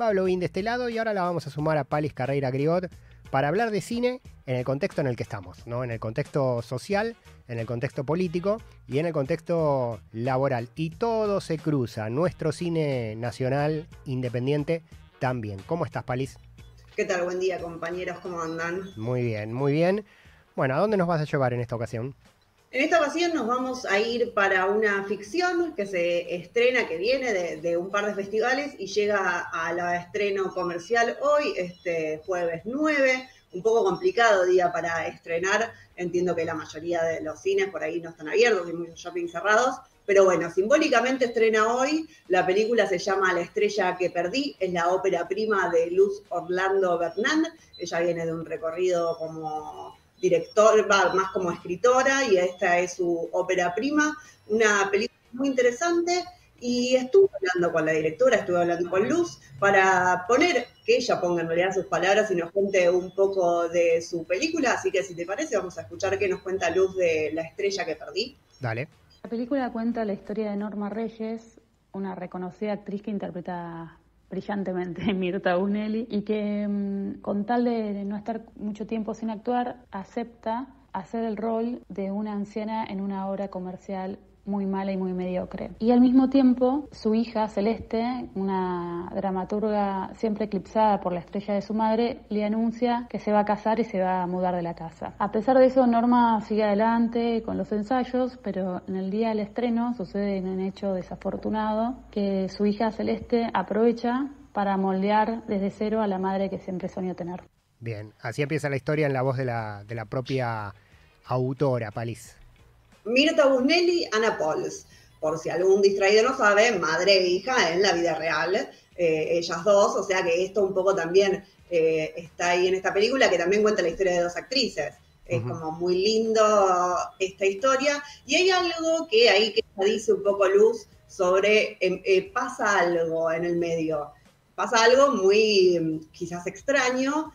Pablo Bin de este lado y ahora la vamos a sumar a Palis Carreira Grigot para hablar de cine en el contexto en el que estamos, ¿no? En el contexto social, en el contexto político y en el contexto laboral. Y todo se cruza, nuestro cine nacional independiente también. ¿Cómo estás, Palis? ¿Qué tal? Buen día, compañeros. ¿Cómo andan? Muy bien, muy bien. Bueno, ¿a dónde nos vas a llevar en esta ocasión? En esta ocasión nos vamos a ir para una ficción que se estrena, que viene de un par de festivales y llega a la estreno comercial hoy, este jueves 9. Un poco complicado día para estrenar. Entiendo que la mayoría de los cines por ahí no están abiertos, hay muchos shopping cerrados. Pero bueno, simbólicamente estrena hoy. La película se llama La estrella que perdí. Es la ópera prima de Luz Orlando Bernal. Ella viene de un recorrido como director, más como escritora, y esta es su ópera prima, una película muy interesante, y estuve hablando con la directora, estuve hablando con Luz, para que ella ponga en realidad sus palabras y nos cuente un poco de su película, así que si te parece vamos a escuchar qué nos cuenta Luz de La estrella que perdí. Dale. La película cuenta la historia de Norma Reyes, una reconocida actriz que interpreta brillantemente Mirta Busnelli y que con tal de no estar mucho tiempo sin actuar, acepta hacer el rol de una anciana en una obra comercial muy mala y muy mediocre. Y al mismo tiempo, su hija Celeste, una dramaturga siempre eclipsada por la estrella de su madre, le anuncia que se va a casar y se va a mudar de la casa. A pesar de eso, Norma sigue adelante con los ensayos, pero en el día del estreno sucede un hecho desafortunado, que su hija Celeste aprovecha para moldear desde cero a la madre que siempre soñó tener. Bien, así empieza la historia en la voz de la propia autora, Palis. Mirta Busnelli, Ana Pols. Por si algún distraído no sabe, madre e hija en la vida real, ellas dos, o sea que esto un poco también está ahí en esta película, que también cuenta la historia de dos actrices. Es como muy lindo esta historia. Y hay algo que ahí que dice un poco Luz sobre, pasa algo en el medio. Pasa algo muy quizás extraño,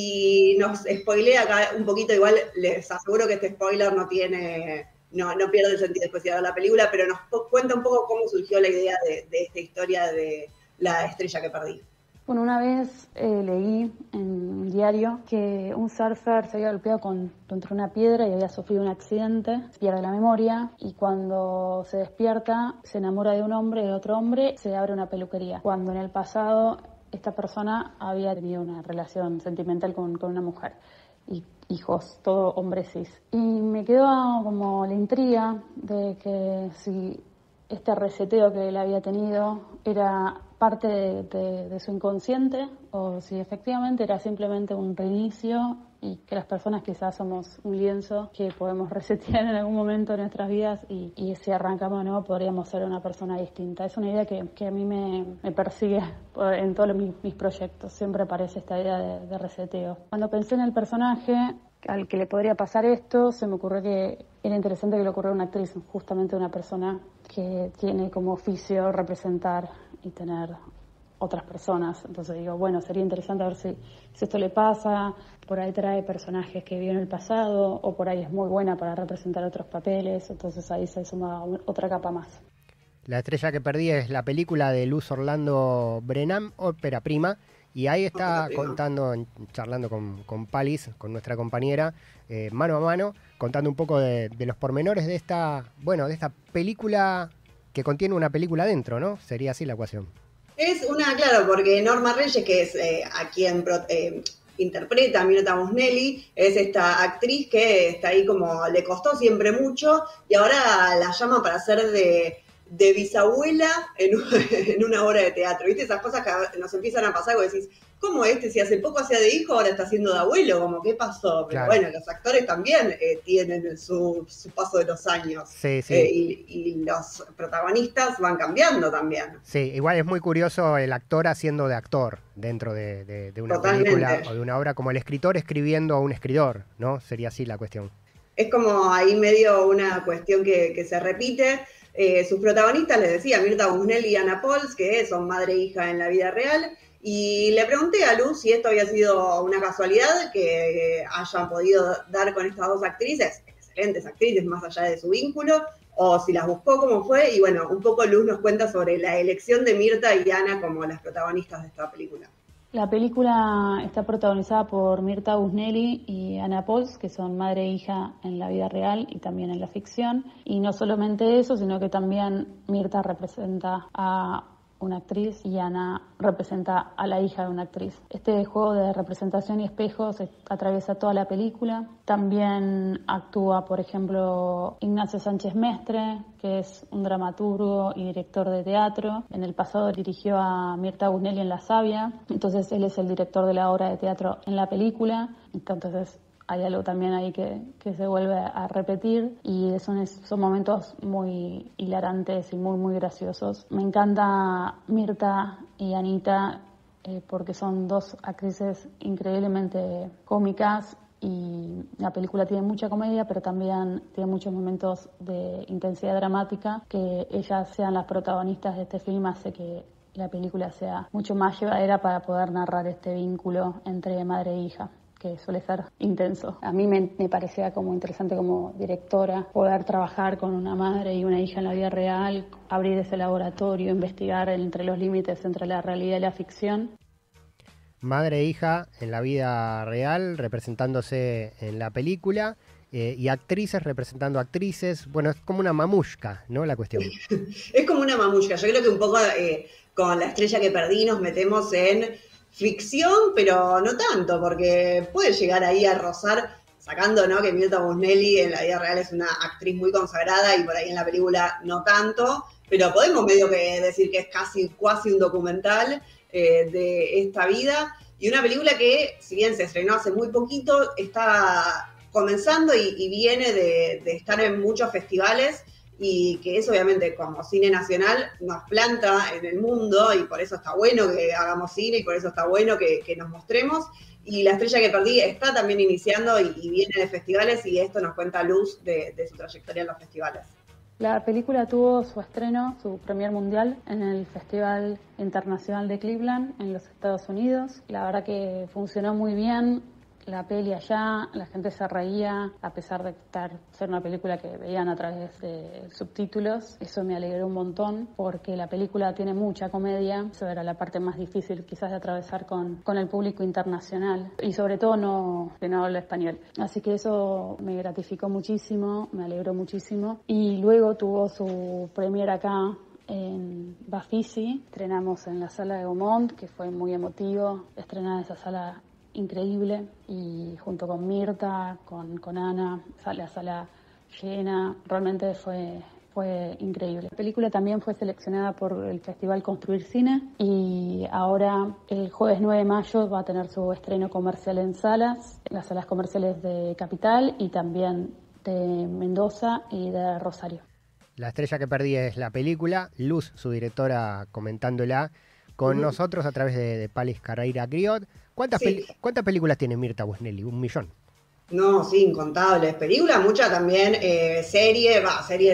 y nos spoilea acá un poquito. Igual les aseguro que este spoiler no pierde el sentido después de ver la película, pero nos cuenta un poco cómo surgió la idea de esta historia de La estrella que perdí. Bueno, una vez leí en un diario que un surfer se había golpeado contra una piedra y había sufrido un accidente, pierde la memoria y cuando se despierta se enamora de un hombre, de otro hombre, se abre una peluquería. Cuando en el pasado esta persona había tenido una relación sentimental con una mujer y hijos, todo hombre cis. Y me quedó como la intriga de que si este reseteo que él había tenido era parte de su inconsciente o si efectivamente era simplemente un reinicio y que las personas quizás somos un lienzo que podemos resetear en algún momento de nuestras vidas y si arrancamos de nuevo podríamos ser una persona distinta. Es una idea que a mí me persigue en todos mis proyectos. Siempre aparece esta idea de reseteo. Cuando pensé en el personaje al que le podría pasar esto, se me ocurrió que era interesante que le ocurriera a una actriz, justamente una persona que tiene como oficio representar y tener otras personas. Entonces digo, bueno, sería interesante ver si esto le pasa, por ahí trae personajes que vio en el pasado, o por ahí es muy buena para representar otros papeles, entonces ahí se suma otra capa más. La estrella que perdí es la película de Luz Orlando Brennan, ópera prima, y ahí está charlando con Palis, con nuestra compañera, mano a mano, contando un poco de los pormenores de esta película que contiene una película dentro, ¿no? Sería así la ecuación. Claro, porque Norma Reyes, que es a quien interpreta a Mirta Busnelli, es esta actriz que está ahí como le costó siempre mucho y ahora la llaman para hacer de bisabuela en una obra de teatro. ¿Viste? Esas cosas que nos empiezan a pasar, y decís, ¿cómo si hace poco hacía de hijo, ahora está haciendo de abuelo? Como, ¿qué pasó? Pero claro. Bueno, los actores también tienen su paso de los años. Sí, sí. Y los protagonistas van cambiando también. Sí, igual es muy curioso el actor haciendo de actor dentro de una Totalmente. película o de una obra, como el escritor escribiendo a un escritor, ¿no? Sería así la cuestión. Es como ahí medio una cuestión que se repite. Sus protagonistas, les decía, Mirta Busnelli y Ana Pols, que son madre e hija en la vida real, y le pregunté a Luz si esto había sido una casualidad que hayan podido dar con estas dos actrices, excelentes actrices más allá de su vínculo, o si las buscó, cómo fue, y bueno, un poco Luz nos cuenta sobre la elección de Mirta y Ana como las protagonistas de esta película. La película está protagonizada por Mirta Busnelli y Ana Pols, que son madre e hija en la vida real y también en la ficción. Y no solamente eso, sino que también Mirta representa a una actriz y Ana representa a la hija de una actriz. Este juego de representación y espejos atraviesa toda la película. También actúa, por ejemplo, Ignacio Sánchez Mestre, que es un dramaturgo y director de teatro. En el pasado dirigió a Mirta Busnelli en La Savia, entonces él es el director de la obra de teatro en la película. Entonces hay algo también ahí que se vuelve a repetir y son momentos muy hilarantes y muy graciosos. Me encanta Mirta y Anita porque son dos actrices increíblemente cómicas y la película tiene mucha comedia, pero también tiene muchos momentos de intensidad dramática. Que ellas sean las protagonistas de este film hace que la película sea mucho más llevadera para poder narrar este vínculo entre madre e hija, que suele ser intenso. A mí me parecía como interesante como directora poder trabajar con una madre y una hija en la vida real, abrir ese laboratorio, investigar entre los límites entre la realidad y la ficción. Madre e hija en la vida real, representándose en la película, y actrices representando actrices. Bueno, es como una mamushka, ¿no? La cuestión. Es como una mamushka. Yo creo que un poco con La estrella que perdí nos metemos en ficción, pero no tanto, porque puede llegar ahí a rozar, sacando, ¿no?, que Mirta Busnelli en la vida real es una actriz muy consagrada y por ahí en la película no tanto, pero podemos medio que decir que es casi un documental de esta vida, y una película que, si bien se estrenó hace muy poquito, está comenzando y viene de estar en muchos festivales, y que es obviamente como cine nacional nos planta en el mundo, y por eso está bueno que hagamos cine y por eso está bueno que nos mostremos. Y La estrella que perdí está también iniciando y viene de festivales, y esto nos cuenta Luz de su trayectoria en los festivales. La película tuvo su estreno, su premier mundial, en el Festival Internacional de Cleveland, en los Estados Unidos. La verdad que funcionó muy bien la peli allá, la gente se reía, a pesar de ser una película que veían a través de subtítulos. Eso me alegró un montón, porque la película tiene mucha comedia. Eso era la parte más difícil quizás de atravesar con el público internacional, y sobre todo que no habla español. Así que eso me gratificó muchísimo, me alegró muchísimo. Y luego tuvo su premier acá en Bafisi. Estrenamos en la sala de Gaumont, que fue muy emotivo estrenar esa sala increíble, y junto con Mirta, con Ana, la sala llena, realmente fue increíble. La película también fue seleccionada por el Festival Construir Cine, y ahora el jueves 9 de mayo va a tener su estreno comercial en las salas comerciales de Capital y también de Mendoza y de Rosario. La estrella que perdí es la película, Luz, su directora, comentándola con nosotros a través de Palis Carreira Griot. ¿Cuántas películas tiene Mirta Busnelli? 1 millón. No, sí, incontables. Películas, muchas también, series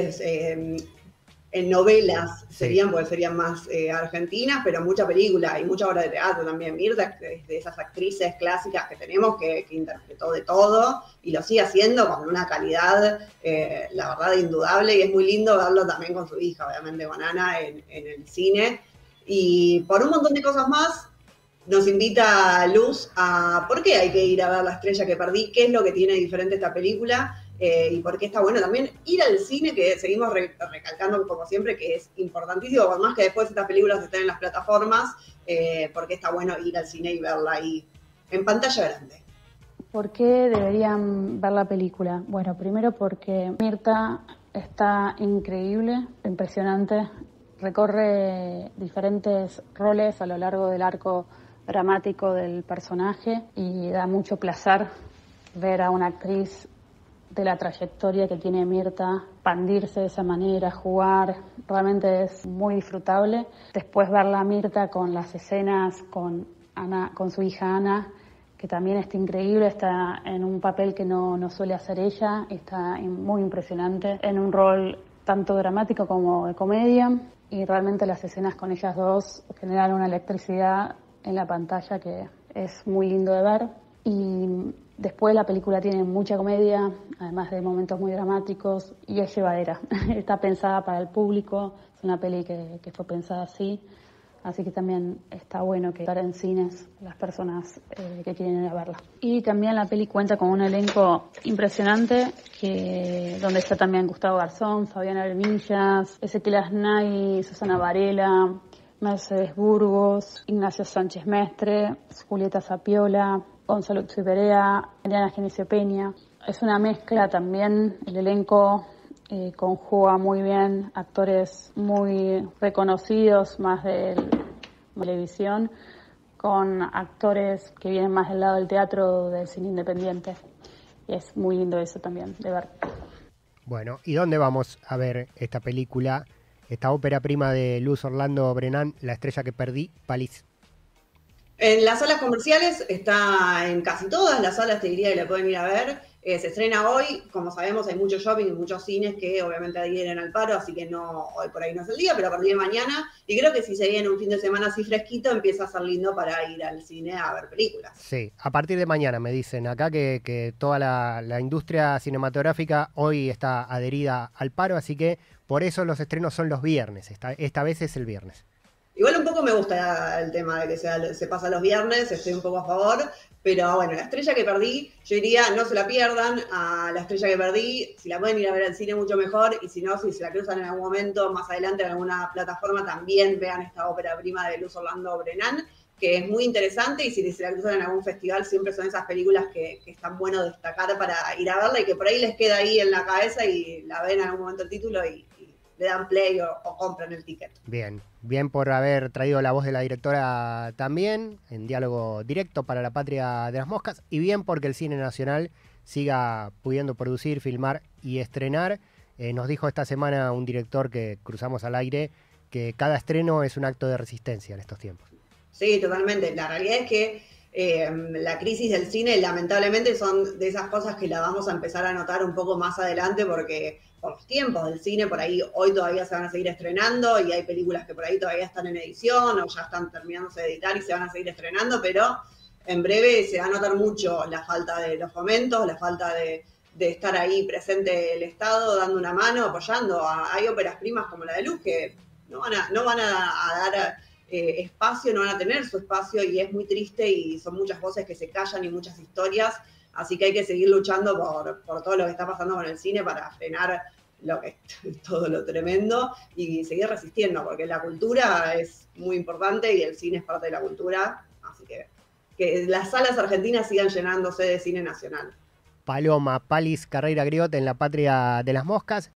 en novelas serían, porque serían más argentinas, pero mucha película y mucha obra de teatro también. Mirta es de esas actrices clásicas que tenemos que interpretó de todo y lo sigue haciendo con una calidad, la verdad, indudable, y es muy lindo verlo también con su hija, obviamente con Ana, en el cine. Y por un montón de cosas más, nos invita Luz a por qué hay que ir a ver La estrella que perdí, qué es lo que tiene diferente esta película, y por qué está bueno también ir al cine, que seguimos recalcando como siempre que es importantísimo, por más que después estas películas estén en las plataformas, porque está bueno ir al cine y verla ahí en pantalla grande. ¿Por qué deberían ver la película? Bueno, primero porque Mirta está increíble, impresionante. Recorre diferentes roles a lo largo del arco dramático del personaje, y da mucho placer ver a una actriz de la trayectoria que tiene Mirta expandirse de esa manera, jugar. Realmente es muy disfrutable. Después verla a Mirta con las escenas con Ana, con su hija Ana, que también está increíble, está en un papel que no suele hacer ella, está muy impresionante, en un rol tanto dramático como de comedia, y realmente las escenas con ellas dos generan una electricidad en la pantalla que es muy lindo de ver. Y Después la película tiene mucha comedia, además de momentos muy dramáticos, y es llevadera. Está pensada para el público, es una peli que fue pensada así que también está bueno que estar en cines las personas que quieren ir a verla. Y también la peli cuenta con un elenco impresionante, donde está también Gustavo Garzón, Fabiana Hermillas, Ezequiel Asnay, Susana Varela, Mercedes Burgos, Ignacio Sánchez Mestre, Julieta Zapiola, Gonzalo Chiperea, Eliana Genesio Peña. Es una mezcla también, el elenco conjuga muy bien actores muy reconocidos, más de televisión, con actores que vienen más del lado del teatro, del cine independiente. Y es muy lindo eso también, de ver. Bueno, ¿y dónde vamos a ver esta película, esta ópera prima de Luz Orlando Brennan, La estrella que perdí, Palis? En las salas comerciales, está en casi todas las salas, te diría que la pueden ir a ver. Se estrena hoy, como sabemos hay mucho shopping y muchos cines que obviamente adhieren al paro, así que no, hoy por ahí no es el día, pero a partir de mañana, y creo que si se viene un fin de semana así fresquito, empieza a ser lindo para ir al cine a ver películas. Sí, a partir de mañana me dicen acá que toda la industria cinematográfica hoy está adherida al paro, así que por eso los estrenos son los viernes, esta vez es el viernes. Igual un poco me gusta el tema de que se pasa los viernes, estoy un poco a favor, pero bueno, La estrella que perdí, yo diría, no se la pierdan a La estrella que perdí, si la pueden ir a ver al cine mucho mejor, y si no, si se la cruzan en algún momento, más adelante en alguna plataforma, también vean esta ópera prima de Luz Orlando Brennan, que es muy interesante, y si se la cruzan en algún festival, siempre son esas películas que están bueno destacar para ir a verla, y que por ahí les queda ahí en la cabeza, y la ven en algún momento el título, y le dan play o compran el ticket. Bien por haber traído la voz de la directora también, en diálogo directo para la patria de las moscas, y bien porque el cine nacional siga pudiendo producir, filmar y estrenar. Nos dijo esta semana un director que cruzamos al aire que cada estreno es un acto de resistencia en estos tiempos. Sí, totalmente. La realidad es que la crisis del cine, lamentablemente, son de esas cosas que la vamos a empezar a notar un poco más adelante, porque por los tiempos del cine, por ahí hoy todavía se van a seguir estrenando, y hay películas que por ahí todavía están en edición o ya están terminándose de editar y se van a seguir estrenando, pero en breve se va a notar mucho la falta de los fomentos, la falta de estar ahí presente el Estado, dando una mano, apoyando. Hay óperas primas como la de Luz que no van a dar espacio, no van a tener su espacio, y es muy triste, y son muchas voces que se callan y muchas historias, así que hay que seguir luchando por todo lo que está pasando con el cine para frenar todo lo tremendo y seguir resistiendo, porque la cultura es muy importante y el cine es parte de la cultura, así que las salas argentinas sigan llenándose de cine nacional. Paloma, Palis Carreira Griot en La patria de las moscas.